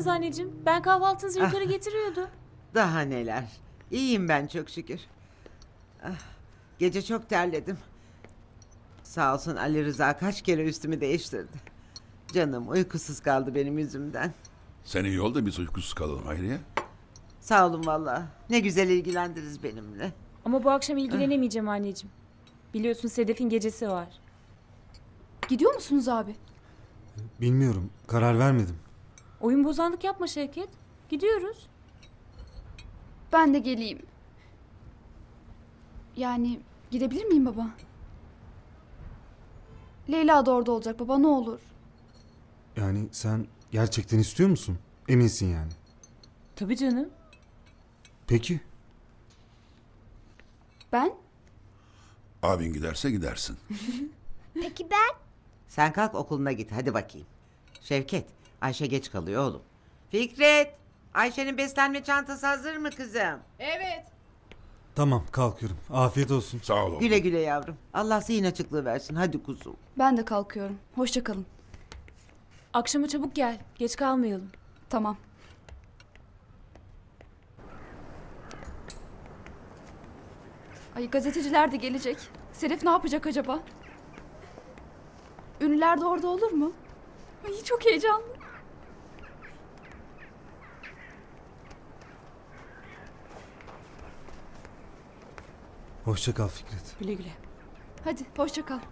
nasılsınız anneciğim? Ben kahvaltınızı yukarı getiriyordum. Daha neler. İyiyim ben çok şükür. Ah, gece çok terledim. Sağ olsun Ali Rıza kaç kere üstümü değiştirdi. Canım uykusuz kaldı benim yüzümden. Sen iyi ol da biz uykusuz kalalım Hayriye. Sağ olun vallahi. Ne güzel ilgilendiniz benimle. Ama bu akşam ilgilenemeyeceğim anneciğim. Biliyorsun Sedef'in gecesi var. Gidiyor musunuz abi? Bilmiyorum. Karar vermedim. Oyun bozanlık yapma Şevket. Gidiyoruz. Ben de geleyim. Yani gidebilir miyim baba? Leyla da orada olacak baba, ne olur. Yani sen gerçekten istiyor musun? Eminsin yani. Tabii canım. Peki. Ben? Abin giderse gidersin. Peki ben? Sen kalk okuluna git hadi bakayım. Şevket, Ayşe geç kalıyor oğlum. Fikret, Ayşe'nin beslenme çantası hazır mı kızım? Tamam kalkıyorum. Afiyet olsun. Sağ ol oğlum. Güle güle yavrum. Allah zihin açıklığı versin hadi kuzum. Ben de kalkıyorum. Hoşça kalın. Akşama çabuk gel. Geç kalmayalım. Tamam. Ay, gazeteciler de gelecek. Sedef ne yapacak acaba? Ünlüler de orada olur mu? Ay, çok heyecanlı. Hoşça kal Fikret. Güle güle. Hadi hoşça kal.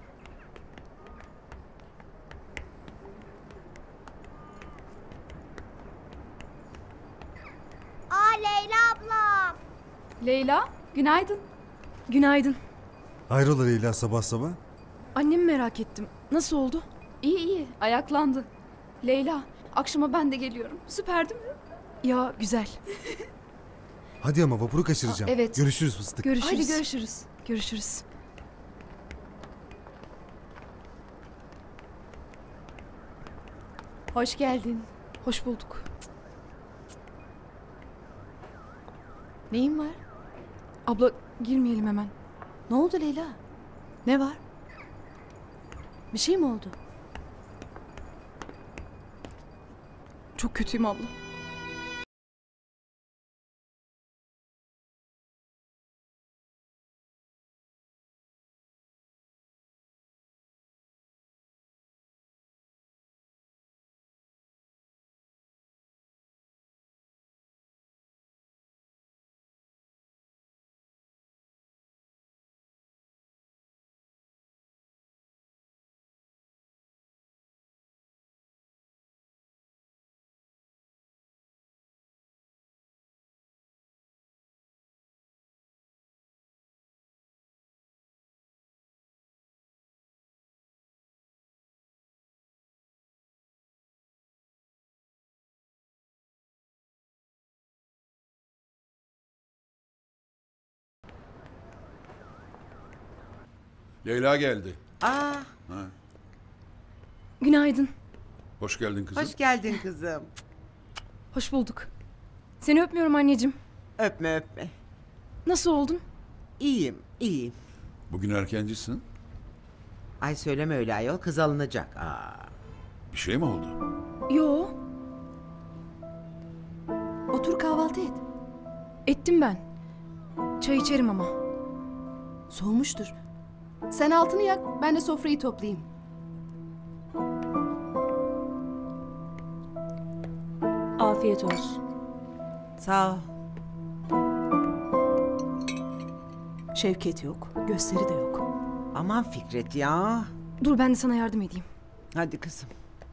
Aa Leyla abla. Leyla, günaydın. Günaydın. Hayrola Leyla sabah sabah? Annemi merak ettim. Nasıl oldu? İyi iyi, ayaklandı. Leyla, akşama ben de geliyorum. Süper değil mi? Ya güzel. Hadi ama vapuru kaçıracağım. Evet. Görüşürüz fıstık. Görüşürüz. Hadi görüşürüz. Görüşürüz. Hoş geldin. Hoş bulduk. Neyin var? Abla girmeyelim hemen. Ne oldu Leyla? Ne var? Bir şey mi oldu? Çok kötüyüm abla. Leyla geldi. Aa, Ha. Günaydın. Hoş geldin kızım. hoş geldin kızım. Hoş bulduk. Seni öpmüyorum anneciğim. Öpme öpme. Nasıl oldun? İyiyim iyiyim. Bugün erkencisin. Ay söyleme öyle ayol kız alınacak. Aa. Bir şey mi oldu? Yo, Otur kahvaltı et. ettim ben. Çay içerim ama. Soğumuştur. Sen altını yak, ben de sofrayı toplayayım. Afiyet olsun. Sağ ol. Şevket yok, gösteri de yok. Aman Fikret ya. Dur ben de sana yardım edeyim. Hadi kızım.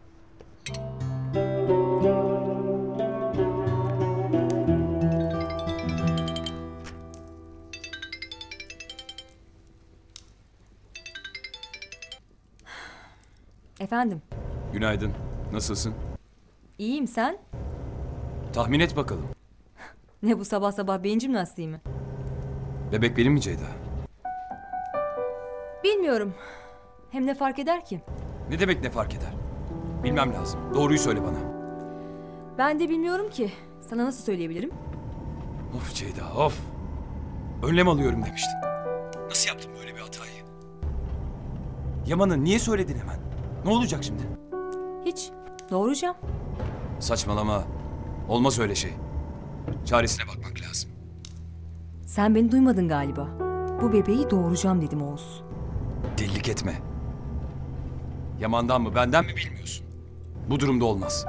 Efendim, Günaydın. Nasılsın? iyiyim sen? Tahmin et bakalım. Ne bu sabah sabah beyin jimnastiği mi? Bebek benim mi Ceyda? Bilmiyorum. Hem ne fark eder ki? Ne demek ne fark eder? Bilmem lazım. Doğruyu söyle bana. Ben de bilmiyorum ki. Sana nasıl söyleyebilirim? Of Ceyda of. Önlem alıyorum demiştin. Nasıl yaptın böyle bir hatayı? Yaman'a niye söyledin hemen? Ne olacak şimdi? Hiç. Doğuracağım. Saçmalama. Olmaz öyle şey. Çaresine bakmak lazım. Sen beni duymadın galiba. Bu bebeği doğuracağım dedim Oğuz. Delilik etme. Yaman'dan mı benden mi bilmiyorsun. Bu durumda olmaz.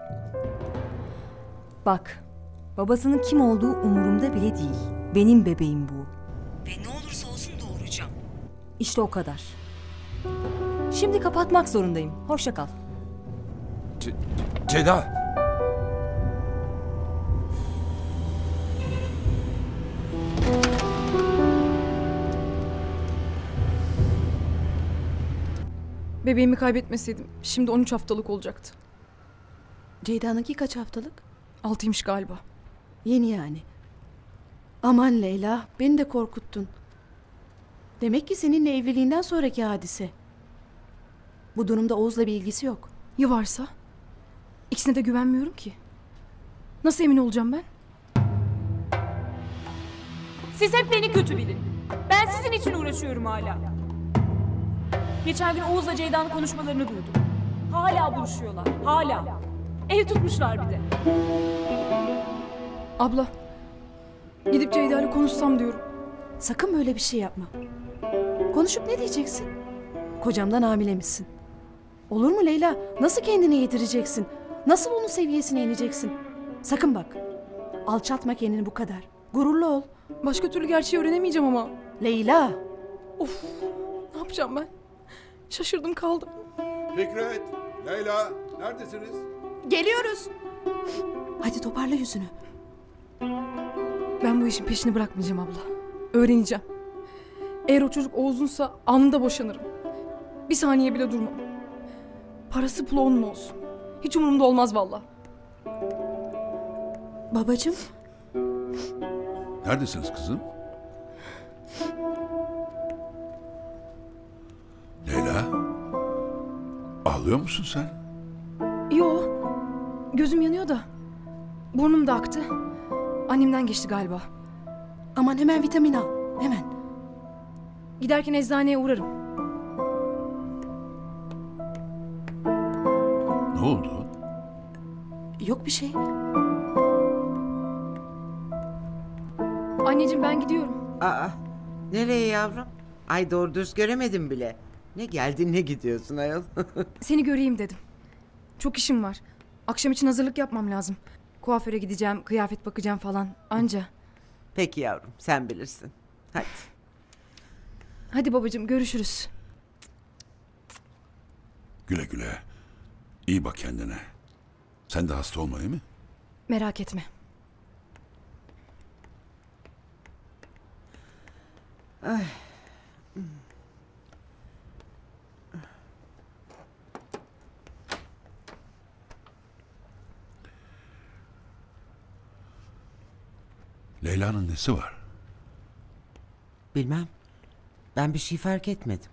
Bak, babasının kim olduğu umurumda bile değil. Benim bebeğim bu. Ve ne olursa olsun doğuracağım. İşte o kadar. Şimdi kapatmak zorundayım. Hoşça kal. Ceyda! Bebeğimi kaybetmeseydim şimdi 13 haftalık olacaktı. Ceyda'nınki kaç haftalık? 6'ymış galiba. Yeni yani. Aman Leyla, beni de korkuttun. Demek ki seninle evliliğinden sonraki hadise. Bu durumda Oğuz'la bir ilgisi yok. Ya varsa? İkisine de güvenmiyorum ki. Nasıl emin olacağım ben? Siz hep beni kötü bilin. Ben sizin için uğraşıyorum hala. Geçen gün Oğuz'la Ceyda'nın konuşmalarını duydum. Hala buluşuyorlar. Hala. Ev tutmuşlar bir de. Abla, gidip Ceyda ile konuşsam diyorum. Sakın böyle bir şey yapma. Konuşup ne diyeceksin? Kocamdan hamile misin? Olur mu Leyla? Nasıl kendini yedireceksin? Nasıl onun seviyesine ineceksin? Sakın bak. Alçaltma kendini bu kadar. Gururlu ol. Başka türlü gerçeği öğrenemeyeceğim ama. Leyla. Of, ne yapacağım ben? Şaşırdım kaldım. Fikret, Leyla neredesiniz? Geliyoruz. Hadi toparla yüzünü. Ben bu işin peşini bırakmayacağım abla. Öğreneceğim. Eğer o çocuk Oğuz'unsa anında boşanırım. Bir saniye bile durmam. Parası pulu onun olsun. Hiç umurumda olmaz valla. Babacığım. Neredesiniz kızım? Leyla, ağlıyor musun sen? Yo, gözüm yanıyor da. Burnum da aktı. Annemden geçti galiba. Aman hemen vitamin al. Hemen. Giderken eczaneye uğrarım. Ne oldu? Yok bir şey. Anneciğim ben gidiyorum. Aa, nereye yavrum? Ay doğru dürüst göremedim bile. Ne geldin ne gidiyorsun ayol? Seni göreyim dedim. Çok işim var. Akşam için hazırlık yapmam lazım. Kuaföre gideceğim, kıyafet bakacağım falan. Anca. Peki yavrum sen bilirsin. Hadi. Hadi babacığım görüşürüz. Güle güle. İyi bak kendine. Sen de hasta olma, iyi mi? Merak etme. Ay. Leyla'nın nesi var? Bilmem. Ben bir şey fark etmedim.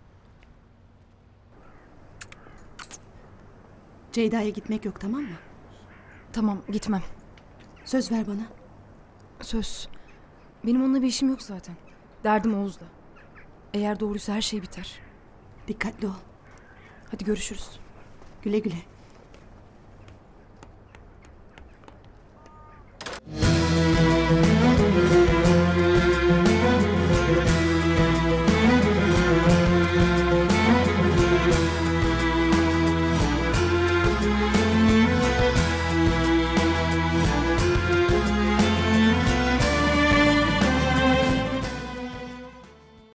Ceyda'ya gitmek yok, tamam mı? Tamam gitmem. Söz ver bana. Söz. Benim onunla bir işim yok zaten. Derdim Oğuz'la. Eğer doğruysa her şey biter. Dikkatli ol. Hadi görüşürüz. Güle güle.